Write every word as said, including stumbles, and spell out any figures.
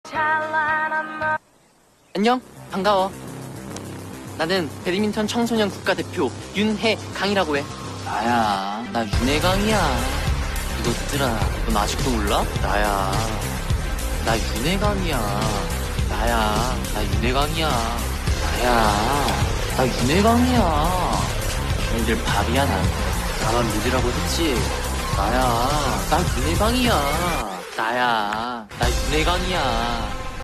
안녕, 반가워. 나는 배드민턴 청소년 국가대표 윤혜강이라고 해. 나야, 나 윤혜강이야. 이것들아, 넌 아직도 몰라? 나야, 나 윤혜강이야. 나야, 나 윤혜강이야. 나야, 나 윤혜강이야. 너희들 밥이야, 난. 나만 믿으라고 했지. 나야, 나 윤혜강이야. 나야, 나 윤혜강이야.